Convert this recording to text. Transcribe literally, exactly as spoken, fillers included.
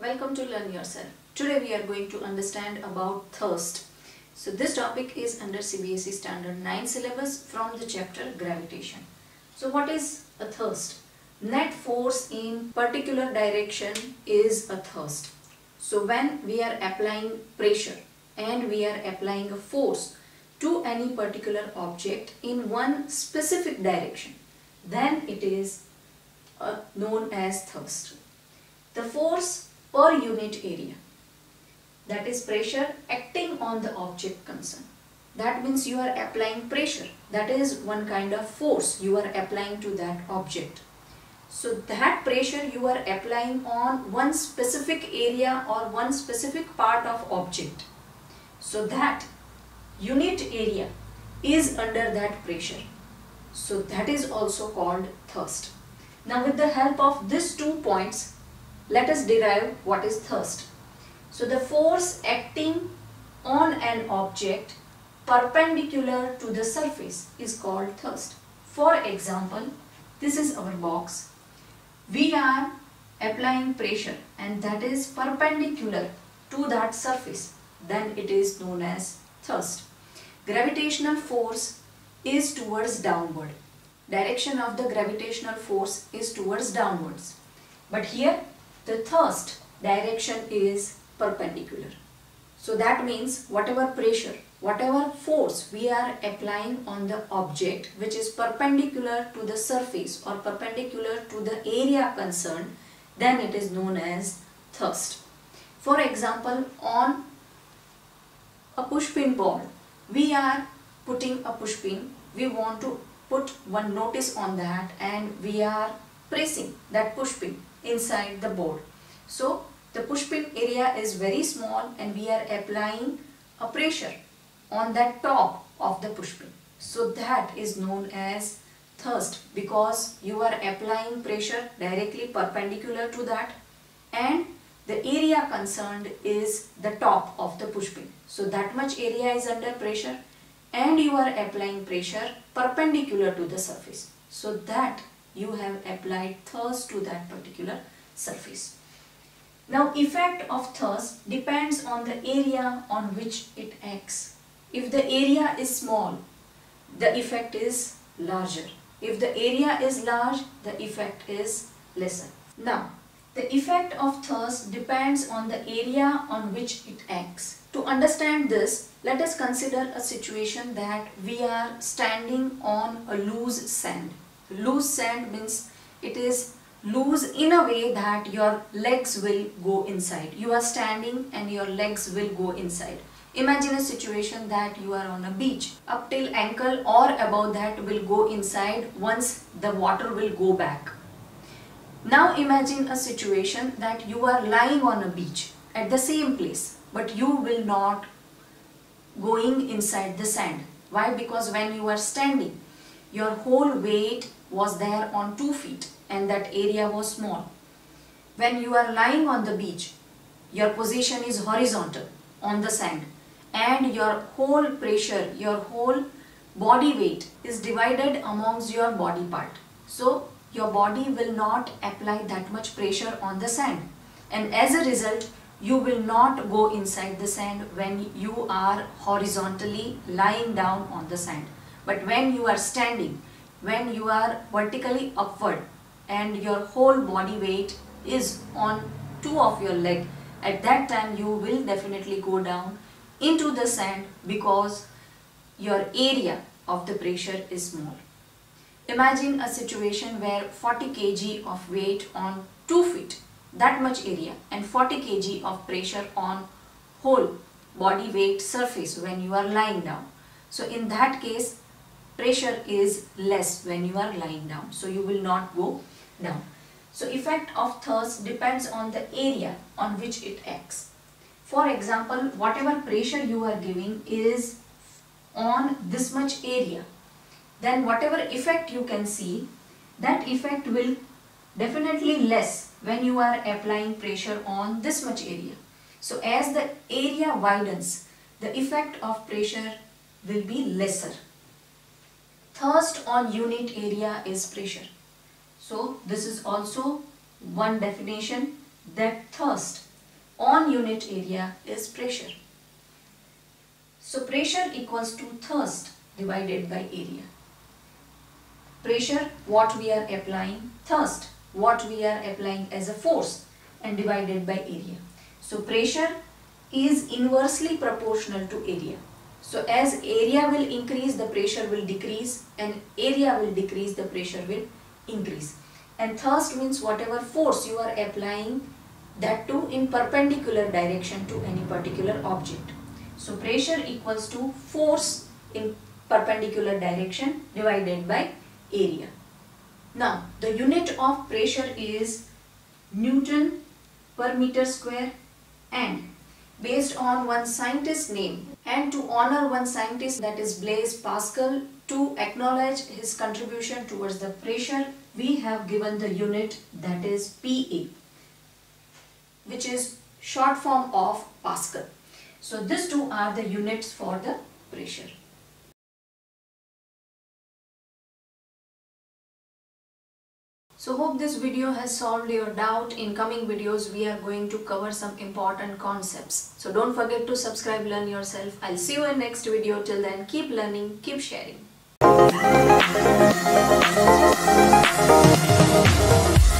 Welcome to Learn Yourself. Today we are going to understand about thirst. So this topic is under C B S E Standard nine syllabus from the chapter Gravitation. So what is a thirst? Net force in particular direction is a thirst. So when we are applying pressure and we are applying a force to any particular object in one specific direction, then it is uh, known as thrust. The force per unit area, that is pressure acting on the object concerned. That means you are applying pressure. That is one kind of force you are applying to that object. So that pressure you are applying on one specific area or one specific part of object. So that unit area is under that pressure. So that is also called thrust. Now with the help of these two points, let us derive what is thrust. So the force acting on an object perpendicular to the surface is called thrust. For example, this is our box. We are applying pressure and that is perpendicular to that surface. Then it is known as thrust. Gravitational force is towards downward. Direction of the gravitational force is towards downwards. But here the thrust direction is perpendicular. So that means whatever pressure, whatever force we are applying on the object which is perpendicular to the surface or perpendicular to the area concerned, then it is known as thrust. For example, on a pushpin ball, we are putting a pushpin, we want to put one notice on that and we are pressing that pushpin inside the board. So the pushpin area is very small and we are applying a pressure on that top of the pushpin. So that is known as thrust because you are applying pressure directly perpendicular to that and the area concerned is the top of the pushpin. So that much area is under pressure and you are applying pressure perpendicular to the surface. So that you have applied thrust to that particular surface. Now effect of thrust depends on the area on which it acts. If the area is small, the effect is larger. If the area is large, the effect is lesser. Now the effect of thrust depends on the area on which it acts. To understand this, let us consider a situation that we are standing on a loose sand. Loose sand means it is loose in a way that your legs will go inside. You are standing and your legs will go inside. Imagine a situation that you are on a beach. Up till ankle or above that will go inside once the water will go back. Now imagine a situation that you are lying on a beach at the same place, but you will not going inside the sand. Why? Because when you are standing, your whole weight was there on two feet and that area was small. When you are lying on the beach, your position is horizontal on the sand and your whole pressure, your whole body weight is divided amongst your body part. So your body will not apply that much pressure on the sand and as a result you will not go inside the sand when you are horizontally lying down on the sand. But when you are standing, when you are vertically upward and your whole body weight is on two of your legs, at that time you will definitely go down into the sand because your area of the pressure is small. Imagine a situation where forty kilograms of weight on two feet, that much area, and forty kilograms of pressure on whole body weight surface when you are lying down. So in that case, pressure is less when you are lying down. So you will not go down. So effect of thrust depends on the area on which it acts. For example, whatever pressure you are giving is on this much area, then whatever effect you can see, that effect will definitely less when you are applying pressure on this much area. So as the area widens, the effect of pressure will be lesser. Thrust on unit area is pressure. So this is also one definition, that thrust on unit area is pressure. So pressure equals to thrust divided by area. Pressure, what we are applying, thrust, what we are applying as a force, and divided by area. So pressure is inversely proportional to area. So as area will increase, the pressure will decrease, and area will decrease, the pressure will increase. And thrust means whatever force you are applying, that too in perpendicular direction to any particular object. So pressure equals to force in perpendicular direction divided by area. Now the unit of pressure is Newton per meter square, and based on one scientist's name and to honor one scientist, that is Blaise Pascal, to acknowledge his contribution towards the pressure, we have given the unit, that is P A, which is short form of Pascal. So these two are the units for the pressure. So hope this video has solved your doubt. In coming videos we are going to cover some important concepts. So don't forget to subscribe, learn yourself. I'll see you in next video. Till then, keep learning, keep sharing.